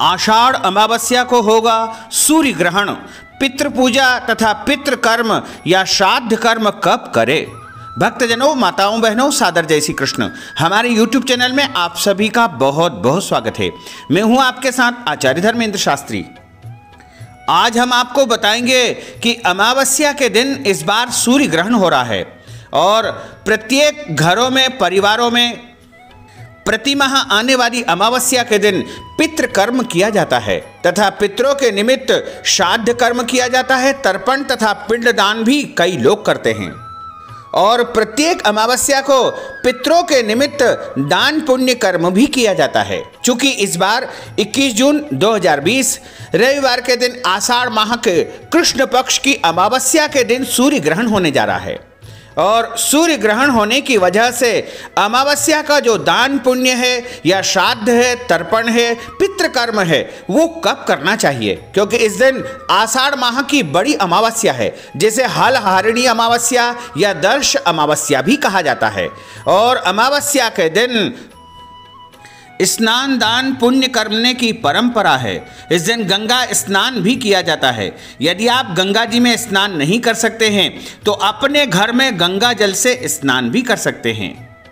आषाढ़ अमावस्या को होगा सूर्य ग्रहण। पितृ पूजा तथा पितृ कर्म या श्राद्ध कर्म कब करें? भक्तजनों, माताओं, बहनों, सादर जय श्री कृष्ण। हमारे YouTube चैनल में आप सभी का बहुत बहुत स्वागत है। मैं हूं आपके साथ आचार्य धर्मेंद्र शास्त्री। आज हम आपको बताएंगे कि अमावस्या के दिन इस बार सूर्य ग्रहण हो रहा है और प्रत्येक घरों में, परिवारों में प्रतिमाह आने वाली अमावस्या के दिन पितृ कर्म किया जाता है तथा पितरों के निमित्त श्राद्ध कर्म किया जाता है। तर्पण तथा पिंडदान भी कई लोग करते हैं और प्रत्येक अमावस्या को पितरों के निमित्त दान पुण्य कर्म भी किया जाता है। चूंकि इस बार 21 जून 2020 रविवार के दिन आषाढ़ माह के कृष्ण पक्ष की अमावस्या के दिन सूर्य ग्रहण होने जा रहा है और सूर्य ग्रहण होने की वजह से अमावस्या का जो दान पुण्य है या श्राद्ध है, तर्पण है, पितृ कर्म है, वो कब करना चाहिए, क्योंकि इस दिन आषाढ़ माह की बड़ी अमावस्या है जिसे हलहारिणी अमावस्या या दर्श अमावस्या भी कहा जाता है। और अमावस्या के दिन स्नान दान पुण्य करने की परंपरा है। इस दिन गंगा स्नान भी किया जाता है। यदि आप गंगा जी में स्नान नहीं कर सकते हैं तो अपने घर में गंगा जल से स्नान भी कर सकते हैं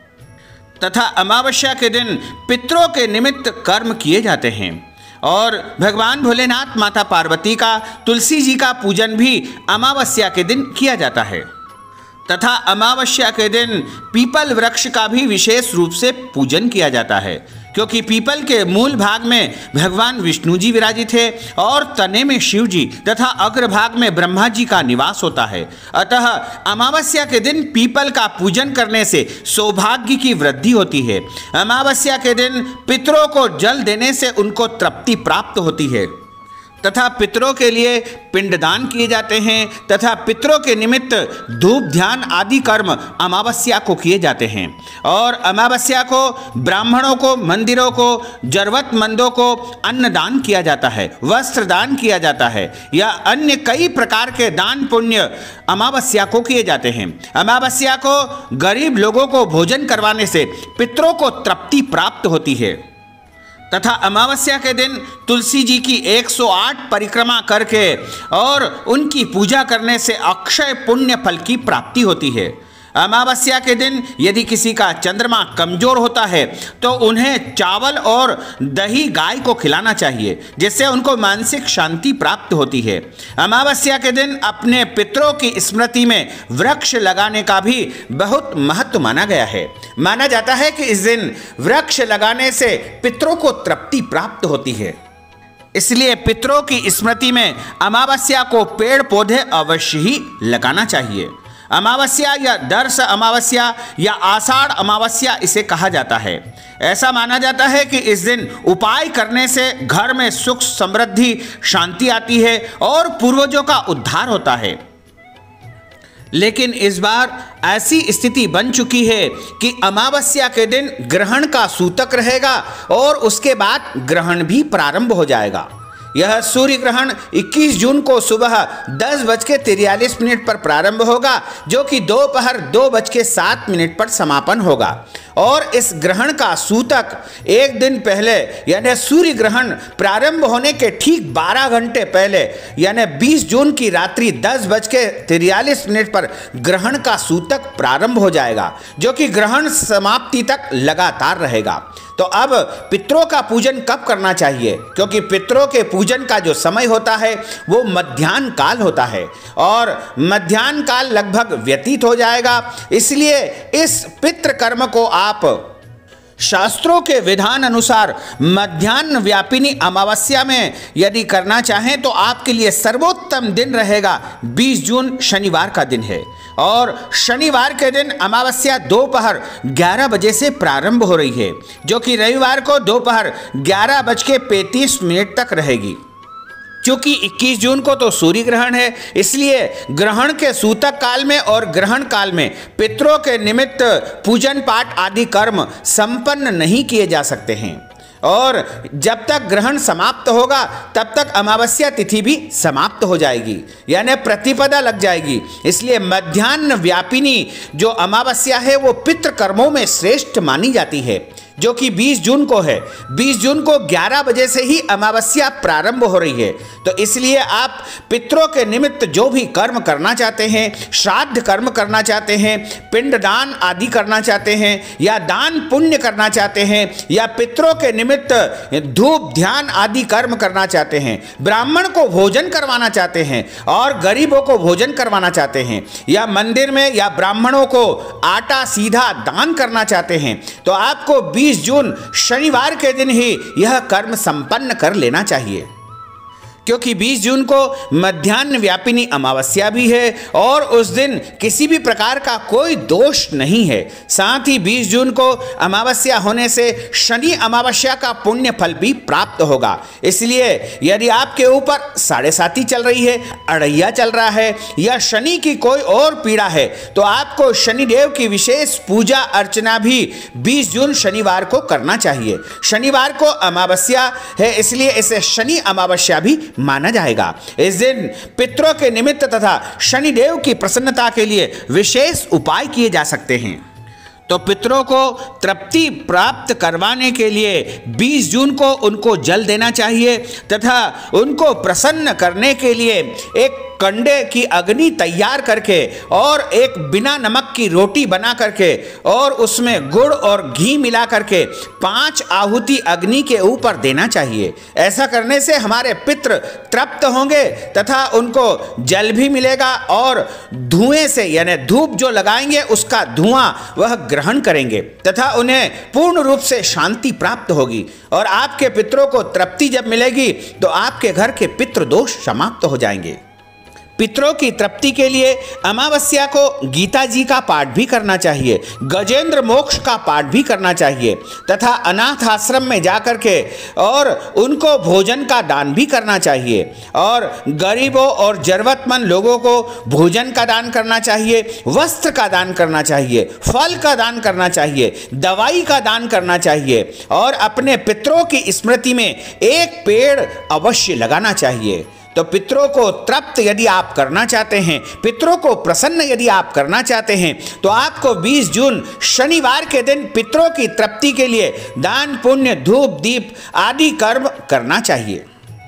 तथा अमावस्या के दिन पितरों के निमित्त कर्म किए जाते हैं। और भगवान भोलेनाथ, माता पार्वती का, तुलसी जी का पूजन भी अमावस्या के दिन किया जाता है तथा अमावस्या के दिन पीपल वृक्ष का भी विशेष रूप से पूजन किया जाता है, क्योंकि पीपल के मूल भाग में भगवान विष्णु जी विराजित है और तने में शिव जी तथा अग्रभाग में ब्रह्मा जी का निवास होता है। अतः अमावस्या के दिन पीपल का पूजन करने से सौभाग्य की वृद्धि होती है। अमावस्या के दिन पितरों को जल देने से उनको तृप्ति प्राप्त होती है तथा पितरों के लिए पिंडदान किए जाते हैं तथा पितरों के निमित्त धूप ध्यान आदि कर्म अमावस्या को किए जाते हैं। और अमावस्या को ब्राह्मणों को, मंदिरों को, जरूरतमंदों को अन्नदान किया जाता है, वस्त्र दान किया जाता है या अन्य कई प्रकार के दान पुण्य अमावस्या को किए जाते हैं। अमावस्या को गरीब लोगों को भोजन करवाने से पितरों को तृप्ति प्राप्त होती है तथा अमावस्या के दिन तुलसी जी की 108 परिक्रमा करके और उनकी पूजा करने से अक्षय पुण्य फल की प्राप्ति होती है। अमावस्या के दिन यदि किसी का चंद्रमा कमजोर होता है तो उन्हें चावल और दही गाय को खिलाना चाहिए, जिससे उनको मानसिक शांति प्राप्त होती है। अमावस्या के दिन अपने पितरों की स्मृति में वृक्ष लगाने का भी बहुत महत्व माना गया है। माना जाता है कि इस दिन वृक्ष लगाने से पितरों को तृप्ति प्राप्त होती है, इसलिए पितरों की स्मृति में अमावस्या को पेड़ पौधे अवश्य ही लगाना चाहिए। अमावस्या या दर्श अमावस्या या आषाढ़ अमावस्या इसे कहा जाता है। ऐसा माना जाता है कि इस दिन उपाय करने से घर में सुख, समृद्धि, शांति आती है और पूर्वजों का उद्धार होता है। लेकिन इस बार ऐसी स्थिति बन चुकी है कि अमावस्या के दिन ग्रहण का सूतक रहेगा और उसके बाद ग्रहण भी प्रारंभ हो जाएगा। यह सूर्य ग्रहण 21 जून को सुबह 10:43 पर प्रारंभ होगा, जो कि दोपहर 2:07 पर समापन होगा। और इस ग्रहण का सूतक एक दिन पहले यानी सूर्य ग्रहण प्रारंभ होने के ठीक 12 घंटे पहले यानी 20 जून की रात्रि 10:43 पर ग्रहण का सूतक प्रारंभ हो जाएगा, जो कि ग्रहण समाप्ति तक लगातार रहेगा। तो अब पितरों का पूजन कब करना चाहिए, क्योंकि पितरों के पूजन का जो समय होता है वो मध्याह्न काल होता है और मध्याह्न काल लगभग व्यतीत हो जाएगा। इसलिए इस पितृ कर्म को आप शास्त्रों के विधान अनुसार मध्याह्न व्यापिनी अमावस्या में यदि करना चाहें तो आपके लिए सर्वोत्तम दिन रहेगा 20 जून शनिवार का दिन है। और शनिवार के दिन अमावस्या दोपहर 11 बजे से प्रारंभ हो रही है, जो कि रविवार को दोपहर 11:35 तक रहेगी। क्योंकि 21 जून को तो सूर्य ग्रहण है, इसलिए ग्रहण के सूतक काल में और ग्रहण काल में पितरों के निमित्त पूजन पाठ आदि कर्म संपन्न नहीं किए जा सकते हैं। और जब तक ग्रहण समाप्त होगा तब तक अमावस्या तिथि भी समाप्त हो जाएगी, यानी प्रतिपदा लग जाएगी। इसलिए मध्याह्न व्यापिनी जो अमावस्या है वो पितृ कर्मों में श्रेष्ठ मानी जाती है, जो कि 20 जून को है। 20 जून को 11 बजे से ही अमावस्या प्रारंभ हो रही है। तो इसलिए आप पितरों के निमित्त जो भी कर्म करना चाहते हैं, श्राद्ध कर्म करना चाहते हैं, पिंडदान आदि करना चाहते हैं, या दान पुण्य करना चाहते हैं, या पितरों के निमित्त धूप ध्यान आदि कर्म करना चाहते हैं, ब्राह्मण को भोजन करवाना चाहते हैं और गरीबों को भोजन करवाना चाहते हैं, या मंदिर में या ब्राह्मणों को आटा सीधा दान करना चाहते हैं, तो आपको 20 जून शनिवार के दिन ही यह कर्म संपन्न कर लेना चाहिए। क्योंकि 20 जून को मध्याह्न व्यापिनी अमावस्या भी है और उस दिन किसी भी प्रकार का कोई दोष नहीं है। साथ ही 20 जून को अमावस्या होने से शनि अमावस्या का पुण्य फल भी प्राप्त होगा। इसलिए यदि आपके ऊपर 7.5 चल रही है, अड़ैया चल रहा है, या शनि की कोई और पीड़ा है, तो आपको शनिदेव की विशेष पूजा अर्चना भी 20 जून शनिवार को करना चाहिए। शनिवार को अमावस्या है, इसलिए इसे शनि अमावस्या भी माना जाएगा। इस दिन पितरों के निमित्त तथा शनिदेव की प्रसन्नता के लिए विशेष उपाय किए जा सकते हैं। तो पितरों को तृप्ति प्राप्त करवाने के लिए 20 जून को उनको जल देना चाहिए तथा उनको प्रसन्न करने के लिए एक कंडे की अग्नि तैयार करके और एक बिना नमक की रोटी बना करके और उसमें गुड़ और घी मिला करके 5 आहुति अग्नि के ऊपर देना चाहिए। ऐसा करने से हमारे पितृ तृप्त होंगे तथा उनको जल भी मिलेगा और धुएं से यानी धूप जो लगाएंगे उसका धुआं वह ग्रहण करेंगे तथा उन्हें पूर्ण रूप से शांति प्राप्त होगी। और आपके पितरों को तृप्ति जब मिलेगी तो आपके घर के पितृ दोष समाप्त हो जाएंगे। पितरों की तृप्ति के लिए अमावस्या को गीता जी का पाठ भी करना चाहिए, गजेंद्र मोक्ष का पाठ भी करना चाहिए तथा अनाथ आश्रम में जाकर के और उनको भोजन का दान भी करना चाहिए और गरीबों और जरूरतमंद लोगों को भोजन का दान करना चाहिए, वस्त्र का दान करना चाहिए, फल का दान करना चाहिए, दवाई का दान करना चाहिए और अपने पितरों की स्मृति में एक पेड़ अवश्य लगाना चाहिए। तो पितरों को तृप्त यदि आप करना चाहते हैं, पितरों को प्रसन्न यदि आप करना चाहते हैं, तो आपको 20 जून शनिवार के दिन पितरों की तृप्ति के लिए दान पुण्य धूप दीप आदि कर्म करना चाहिए।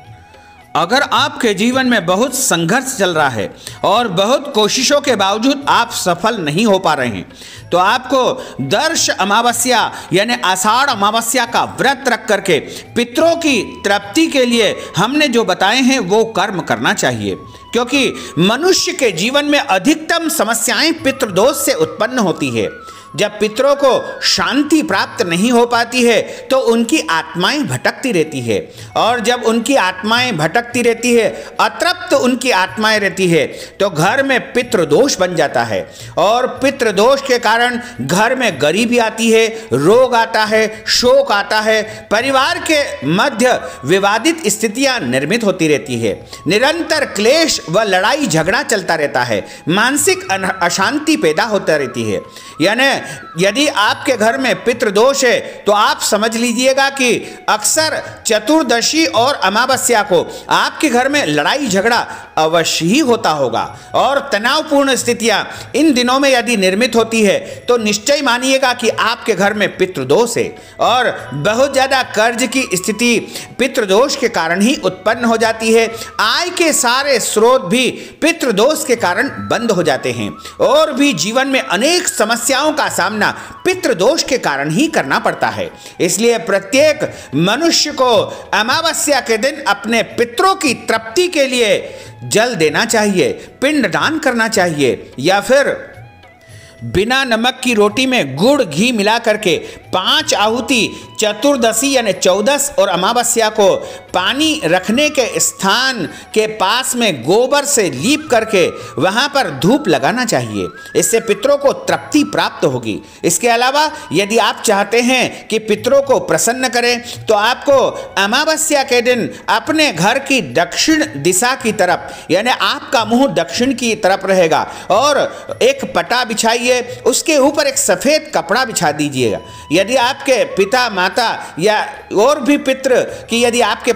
अगर आपके जीवन में बहुत संघर्ष चल रहा है और बहुत कोशिशों के बावजूद आप सफल नहीं हो पा रहे हैं, तो आपको दर्श अमावस्या यानी आषाढ़ अमावस्या का व्रत रख करके पितरों की तृप्ति के लिए हमने जो बताए हैं वो कर्म करना चाहिए। क्योंकि मनुष्य के जीवन में अधिकतम समस्याएं पितृदोष से उत्पन्न होती है। जब पितरों को शांति प्राप्त नहीं हो पाती है तो उनकी आत्माएं भटकती रहती है और जब उनकी आत्माएं भटकती रहती है, अतृप्त उनकी आत्माएं रहती है, तो घर में पितृदोष बन जाता है और पितृदोष के कारण घर में गरीबी आती है, रोग आता है, शोक आता है, परिवार के मध्य विवादित स्थितियां निर्मित होती रहती है, निरंतर क्लेश व लड़ाई झगड़ा चलता रहता है, मानसिक अशांति पैदा होता रहती है। यानी यदि आपके घर में पितृदोष है तो आप समझ लीजिएगा कि अक्सर चतुर्दशी और अमावस्या को आपके घर में लड़ाई झगड़ा अवश्य ही होता होगा और तनावपूर्ण स्थितियां इन दिनों में यदि निर्मित होती है तो निश्चय मानिएगा कि आपके घर में पितृदोष है और बहुत ज़्यादा कर्ज की स्थिति पितृदोष के कारण ही उत्पन्न हो जाती है। आय के सारे स्रोत भी पितृदोष के कारण बंद हो जाते हैं और भी जीवन में अनेक समस्याओं का सामना पितृदोष के कारण ही करना पड़ता है। इसलिए प्रत्येक मनुष्य को अमावस्या के दिन अपने पितरों की तृप्ति के लिए जल देना चाहिए, पिंडदान करना चाहिए या फिर बिना नमक की रोटी में गुड़ घी मिला करके 5 आहुति चतुर्दशी यानी 14 और अमावस्या को पानी रखने के स्थान के पास में गोबर से लीप करके वहां पर धूप लगाना चाहिए। इससे पितरों को तृप्ति प्राप्त होगी। इसके अलावा यदि आप चाहते हैं कि पितरों को प्रसन्न करें तो आपको अमावस्या के दिन अपने घर की दक्षिण दिशा की तरफ यानी आपका मुंह दक्षिण की तरफ रहेगा और एक पटा बिछाइए, उसके ऊपर एक सफेद कपड़ा बिछा दीजिएगा। यदि आपके पिता माता या और भी पितृ की यदि आपके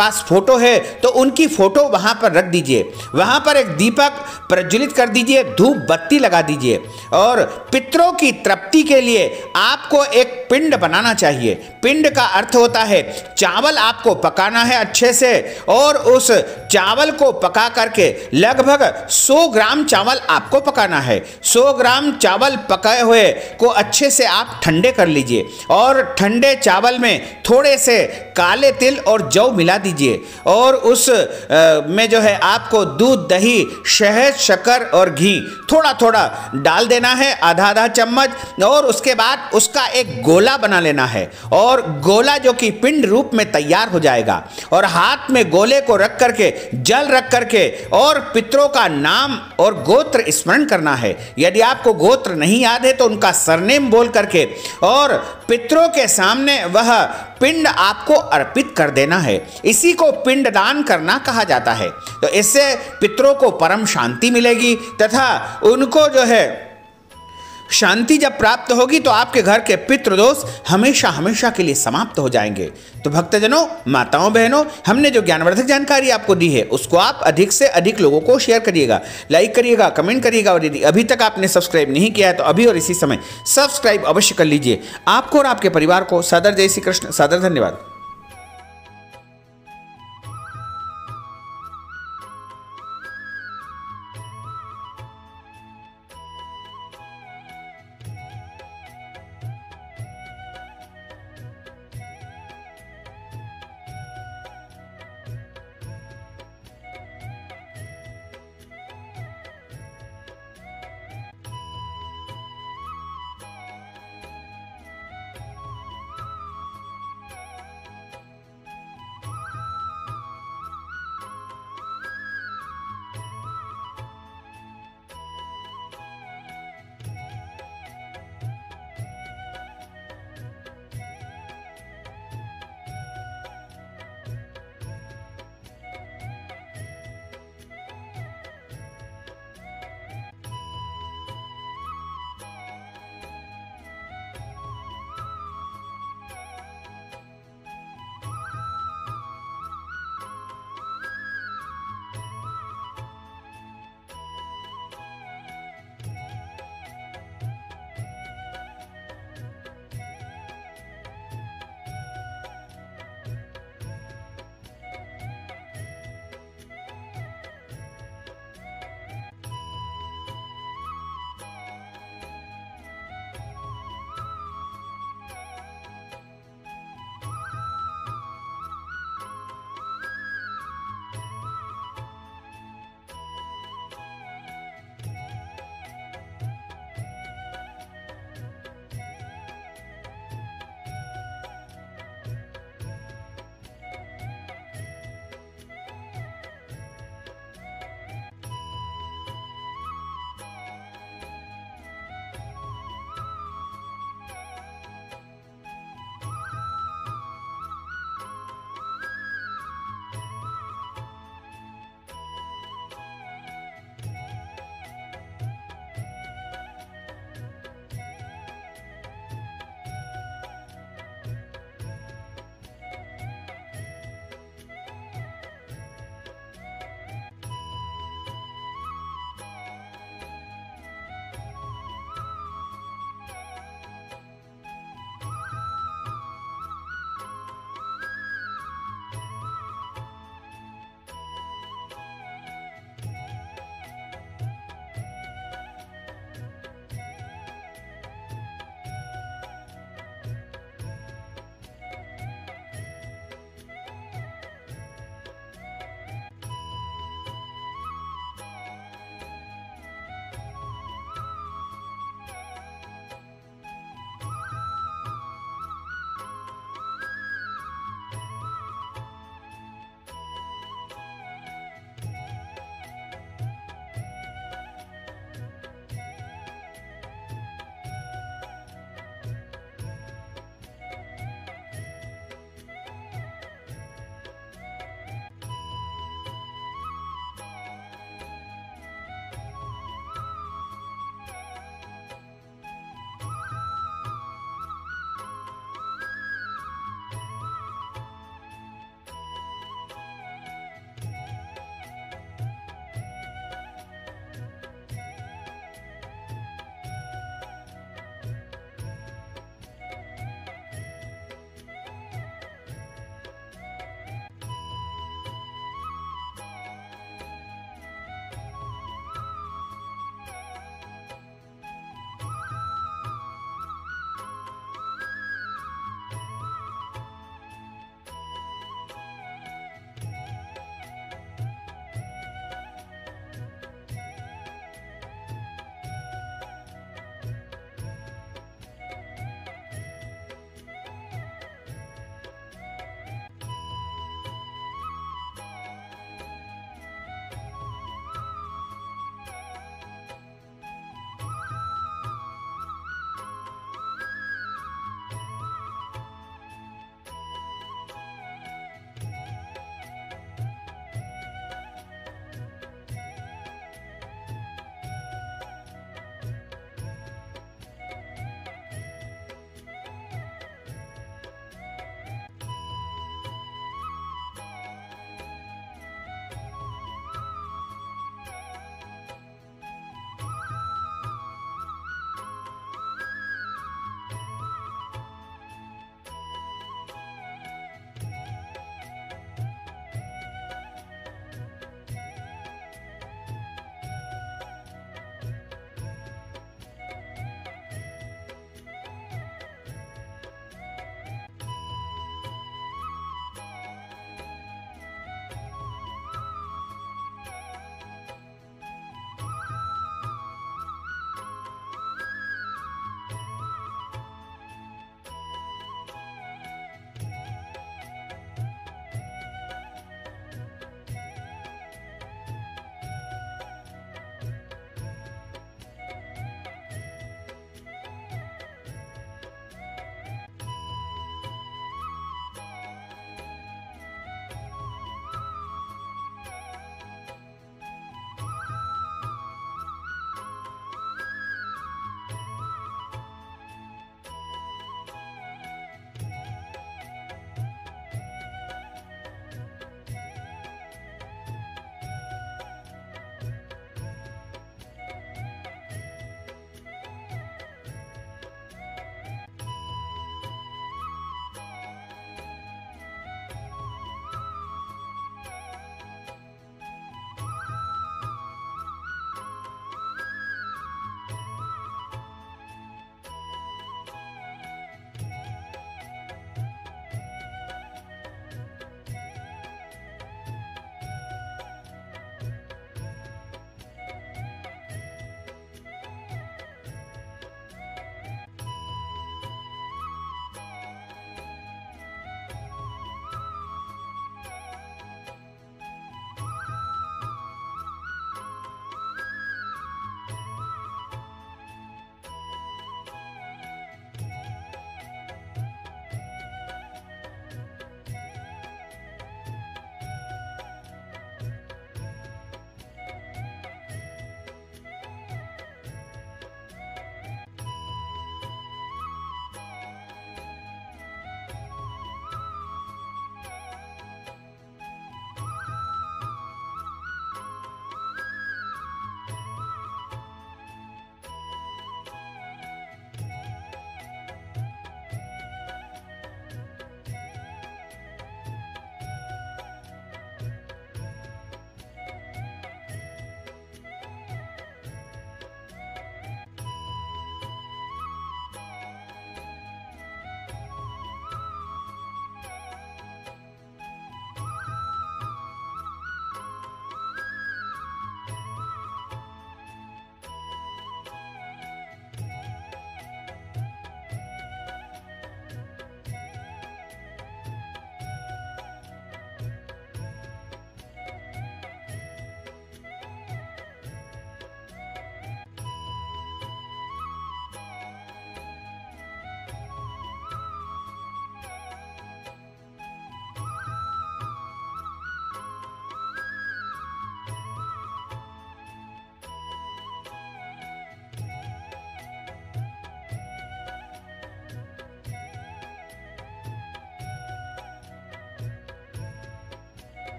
पास फोटो है तो उनकी फोटो वहां पर रख दीजिए, वहां पर एक दीपक प्रज्वलित कर दीजिए, धूप बत्ती लगा दीजिए और पितरों की तृप्ति के लिए आपको एक पिंड बनाना चाहिए। पिंड का अर्थ होता है चावल आपको पकाना है अच्छे से और उस चावल को पका करके लगभग 100 ग्राम चावल आपको पकाना है। 100 ग्राम चावल पकाए हुए को अच्छे से आप ठंडे कर लीजिए और ठंडे चावल में थोड़े से काले तिल और जौ मिला दीजिए और उस में जो है आपको दूध, दही, शहद, शक्कर और घी थोड़ा थोड़ा डाल देना है, आधा आधा चम्मच, और उसके बाद उसका एक गोला बना लेना है और गोला जो कि पिंड रूप में तैयार हो जाएगा और हाथ में गोले को रख करके, जल रख करके और पितरों का नाम और गोत्र स्मरण करना है। यदि आपको गोत्र नहीं याद है तो उनका सरनेम बोल करके और पितरों के सामने वह पिंड आपको अर्पित कर देना है। इसी को पिंडदान करना कहा जाता है। तो इससे पितरों को परम शांति मिलेगी तथा उनको जो है शांति जब प्राप्त होगी तो आपके घर के पितृदोष हमेशा हमेशा के लिए समाप्त हो जाएंगे। तो भक्तजनों, माताओं, बहनों, हमने जो ज्ञानवर्धक जानकारी आपको दी है उसको आप अधिक से अधिक लोगों को शेयर करिएगा, लाइक करिएगा, कमेंट करिएगा और यदि अभी तक आपने सब्सक्राइब नहीं किया है तो अभी और इसी समय सब्सक्राइब अवश्य कर लीजिए। आपको और आपके परिवार को सादर जय श्री कृष्ण, सादर धन्यवाद।